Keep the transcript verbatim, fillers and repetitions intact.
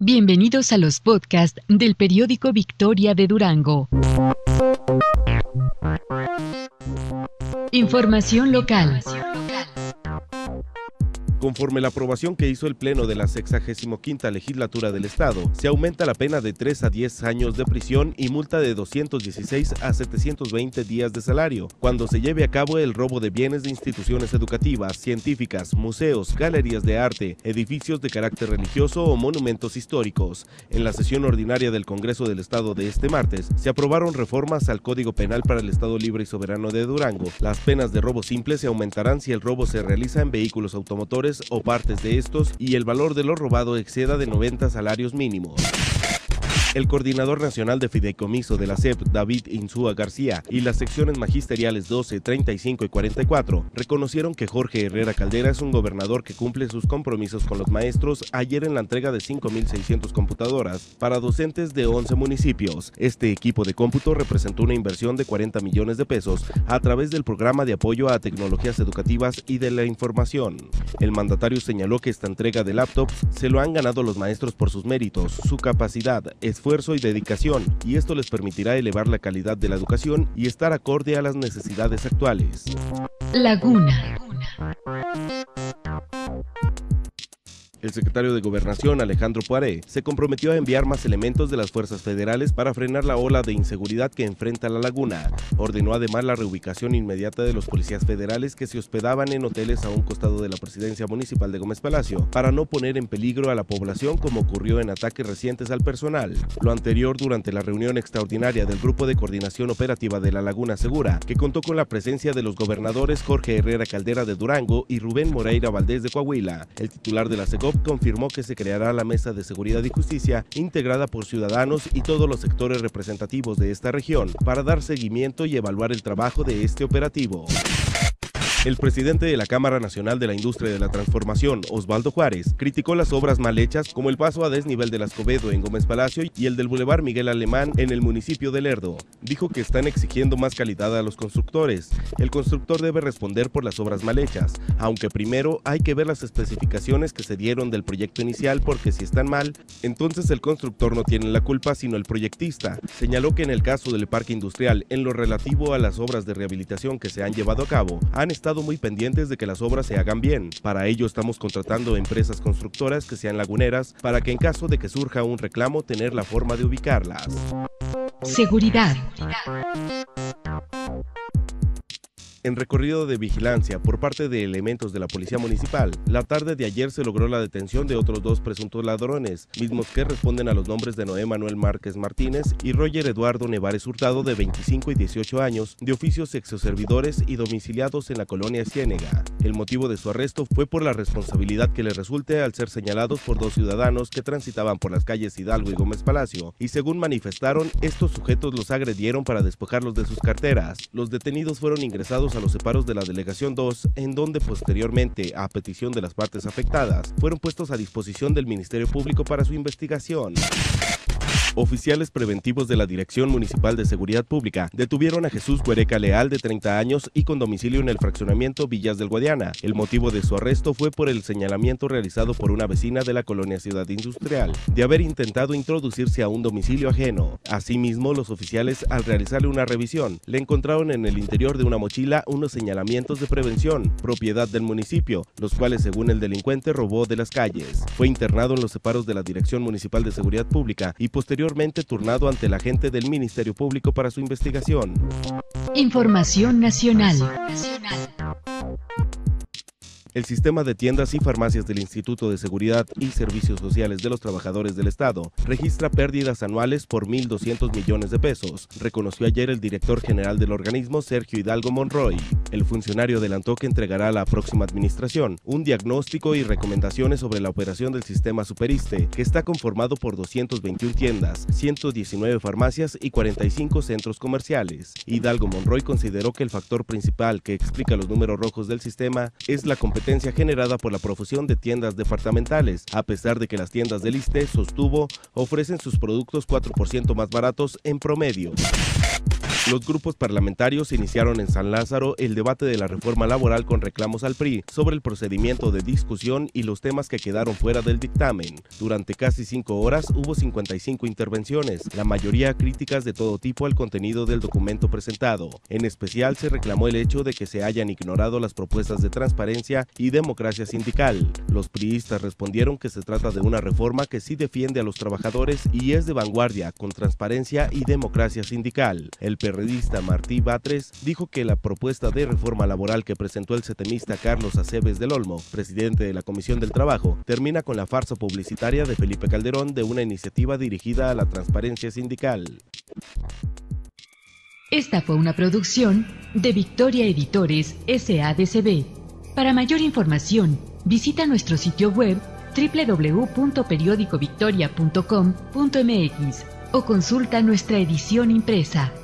Bienvenidos a los podcasts del periódico Victoria de Durango. Información local. Conforme la aprobación que hizo el Pleno de la sexagésima quinta Legislatura del Estado, se aumenta la pena de tres a diez años de prisión y multa de doscientos dieciséis a setecientos veinte días de salario, cuando se lleve a cabo el robo de bienes de instituciones educativas, científicas, museos, galerías de arte, edificios de carácter religioso o monumentos históricos. En la sesión ordinaria del Congreso del Estado de este martes, se aprobaron reformas al Código Penal para el Estado Libre y Soberano de Durango. Las penas de robo simple se aumentarán si el robo se realiza en vehículos automotores o partes de estos y el valor de lo robado exceda de noventa salarios mínimos. El coordinador nacional de fideicomiso de la S E P, David Insúa García, y las secciones magisteriales doce, treinta y cinco y cuarenta y cuatro reconocieron que Jorge Herrera Caldera es un gobernador que cumple sus compromisos con los maestros ayer en la entrega de cinco mil seiscientas computadoras para docentes de once municipios. Este equipo de cómputo representó una inversión de cuarenta millones de pesos a través del programa de apoyo a tecnologías educativas y de la información. El mandatario señaló que esta entrega de laptops se lo han ganado los maestros por sus méritos, su capacidad, esfuerzo y dedicación, y esto les permitirá elevar la calidad de la educación y estar acorde a las necesidades actuales. Laguna. El secretario de Gobernación, Alejandro Poiré, se comprometió a enviar más elementos de las fuerzas federales para frenar la ola de inseguridad que enfrenta la laguna. Ordenó además la reubicación inmediata de los policías federales que se hospedaban en hoteles a un costado de la presidencia municipal de Gómez Palacio, para no poner en peligro a la población como ocurrió en ataques recientes al personal. Lo anterior durante la reunión extraordinaria del Grupo de Coordinación Operativa de la Laguna Segura, que contó con la presencia de los gobernadores Jorge Herrera Caldera de Durango y Rubén Moreira Valdés de Coahuila. El titular de la SEGOP confirmó que se creará la Mesa de Seguridad y Justicia, integrada por ciudadanos y todos los sectores representativos de esta región, para dar seguimiento y evaluar el trabajo de este operativo. El presidente de la Cámara Nacional de la Industria de la Transformación, Osvaldo Juárez, criticó las obras mal hechas como el paso a desnivel del Escobedo en Gómez Palacio y el del Boulevard Miguel Alemán en el municipio de Lerdo. Dijo que están exigiendo más calidad a los constructores. El constructor debe responder por las obras mal hechas, aunque primero hay que ver las especificaciones que se dieron del proyecto inicial, porque si están mal, entonces el constructor no tiene la culpa sino el proyectista. Señaló que en el caso del parque industrial, en lo relativo a las obras de rehabilitación que se han llevado a cabo, han estado muy pendientes de que las obras se hagan bien. Para ello estamos contratando empresas constructoras que sean laguneras para que en caso de que surja un reclamo tener la forma de ubicarlas. Seguridad. En recorrido de vigilancia por parte de elementos de la Policía Municipal, la tarde de ayer se logró la detención de otros dos presuntos ladrones, mismos que responden a los nombres de Noé Manuel Márquez Martínez y Roger Eduardo Nevares Hurtado, de veinticinco y dieciocho años, de oficios exoservidores y domiciliados en la colonia Ciénega. El motivo de su arresto fue por la responsabilidad que le resulte al ser señalados por dos ciudadanos que transitaban por las calles Hidalgo y Gómez Palacio, y según manifestaron, estos sujetos los agredieron para despojarlos de sus carteras. Los detenidos fueron ingresados a los separos de la Delegación dos, en donde posteriormente, a petición de las partes afectadas, fueron puestos a disposición del Ministerio Público para su investigación. Oficiales preventivos de la Dirección Municipal de Seguridad Pública detuvieron a Jesús Huereca Leal, de treinta años y con domicilio en el fraccionamiento Villas del Guadiana. El motivo de su arresto fue por el señalamiento realizado por una vecina de la colonia Ciudad Industrial de haber intentado introducirse a un domicilio ajeno. Asimismo, los oficiales, al realizarle una revisión, le encontraron en el interior de una mochila unos señalamientos de prevención, propiedad del municipio, los cuales, según el delincuente, robó de las calles. Fue internado en los separos de la Dirección Municipal de Seguridad Pública y posteriormente turnado ante el agente del Ministerio Público para su investigación. Información nacional. El sistema de tiendas y farmacias del Instituto de Seguridad y Servicios Sociales de los Trabajadores del Estado registra pérdidas anuales por mil doscientos millones de pesos, reconoció ayer el director general del organismo, Sergio Hidalgo Monroy. El funcionario adelantó que entregará a la próxima administración un diagnóstico y recomendaciones sobre la operación del sistema Superiste, que está conformado por doscientas veintiuna tiendas, ciento diecinueve farmacias y cuarenta y cinco centros comerciales. Hidalgo Monroy consideró que el factor principal que explica los números rojos del sistema es la competencia generada por la profusión de tiendas departamentales, a pesar de que las tiendas del ISSSTE, sostuvo, ofrecen sus productos cuatro por ciento más baratos en promedio. Los grupos parlamentarios iniciaron en San Lázaro el debate de la reforma laboral con reclamos al P R I sobre el procedimiento de discusión y los temas que quedaron fuera del dictamen. Durante casi cinco horas hubo cincuenta y cinco intervenciones, la mayoría críticas de todo tipo al contenido del documento presentado. En especial se reclamó el hecho de que se hayan ignorado las propuestas de transparencia y democracia sindical. Los priistas respondieron que se trata de una reforma que sí defiende a los trabajadores y es de vanguardia con transparencia y democracia sindical. El perredista Martí Batres dijo que la propuesta de reforma laboral que presentó el setemista Carlos Aceves del Olmo, presidente de la Comisión del Trabajo, termina con la farsa publicitaria de Felipe Calderón de una iniciativa dirigida a la transparencia sindical. Esta fue una producción de Victoria Editores S A D C B. Para mayor información, visita nuestro sitio web doble u doble u doble u punto periódico victoria punto com punto m x o consulta nuestra edición impresa.